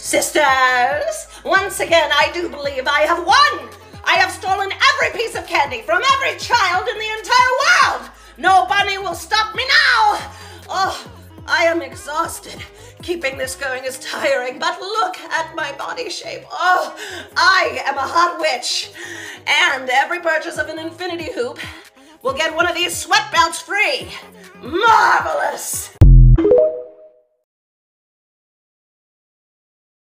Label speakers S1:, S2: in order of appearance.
S1: Sisters, once again I do believe I have won! I have stolen every piece of candy from every child in the entire world! No bunny will stop me now! Oh, I am exhausted. Keeping this going is tiring, but look at my body shape. Oh, I am a hot witch. And every purchase of an infinity hoop will get one of these sweat belts free. Marvelous!